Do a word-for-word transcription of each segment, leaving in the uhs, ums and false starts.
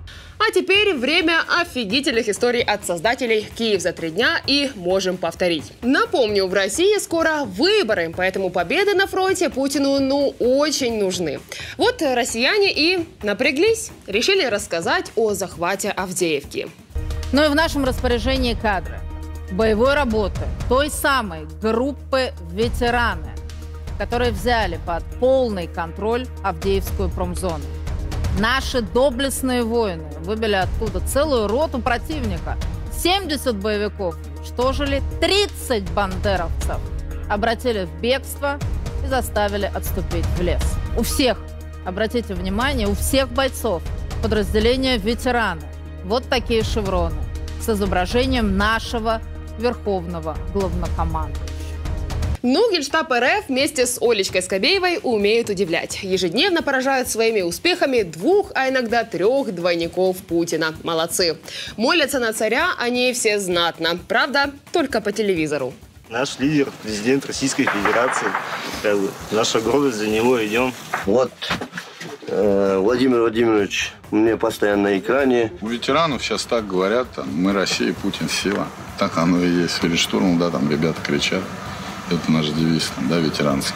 А теперь время офигительных историй от создателей «Киев за три дня» и можем повторить. Напомню, в России скоро выборы, поэтому победы на фронте Путину ну очень нужны. Вот россияне и напряглись, решили рассказать о захвате Авдеевки. Ну и в нашем распоряжении кадры боевой работы той самой группы ветераны, которые взяли под полный контроль Авдеевскую промзону. Наши доблестные воины выбили оттуда целую роту противника. семьдесят боевиков уничтожили, тридцать бандеровцев обратили в бегство и заставили отступить в лес. У всех, обратите внимание, у всех бойцов подразделения ветераны вот такие шевроны с изображением нашего верховного главнокомандующего. Ну, Генштаб РФ вместе с Олечкой Скобеевой умеют удивлять. Ежедневно поражают своими успехами двух, а иногда трех двойников Путина. Молодцы. Молятся на царя они все знатно. Правда, только по телевизору. Наш лидер, президент Российской Федерации. Как бы, наша гордость, за него идем. Вот э, Владимир Владимирович у меня постоянно на экране. У ветеранов сейчас так говорят, там, мы Россия, Путин сила. Так оно и есть. Перед штурмом, да, там ребята кричат. Это наш девиз, да, ветеранский.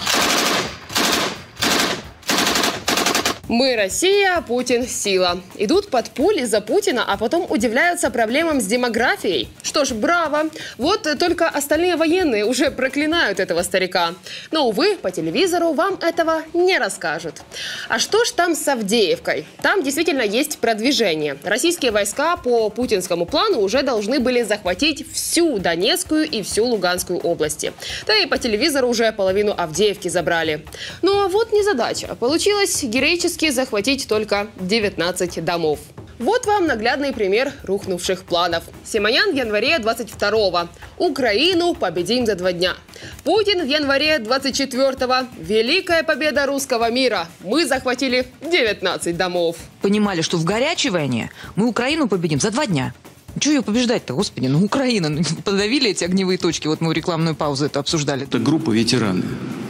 Мы Россия, Путин сила. Идут под пули за Путина, а потом удивляются проблемам с демографией. Что ж, браво. Вот только остальные военные уже проклинают этого старика. Но, увы, по телевизору вам этого не расскажут. А что ж там с Авдеевкой? Там действительно есть продвижение. Российские войска по путинскому плану уже должны были захватить всю Донецкую и всю Луганскую области. Да и по телевизору уже половину Авдеевки забрали. Но вот незадача. Получилось героически захватить только девятнадцать домов. Вот вам наглядный пример рухнувших планов. Симонян в январе двадцать второго. Украину победим за два дня. Путин в январе двадцать четвёртого. Великая победа русского мира. Мы захватили девятнадцать домов. Понимали, что в горячей войне мы Украину победим за два дня. Чего ее побеждать-то, господи? Ну, Украина. Ну, подавили эти огневые точки. Вот мы в рекламную паузу это обсуждали. Это группа ветераны.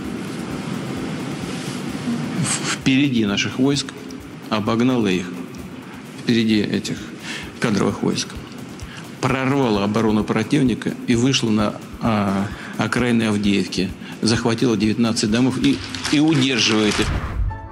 Впереди наших войск обогнала их. Впереди этих кадровых войск. Прорвала оборону противника и вышла на а, окраины Авдеевки. Захватила девятнадцать домов и, и удерживает их.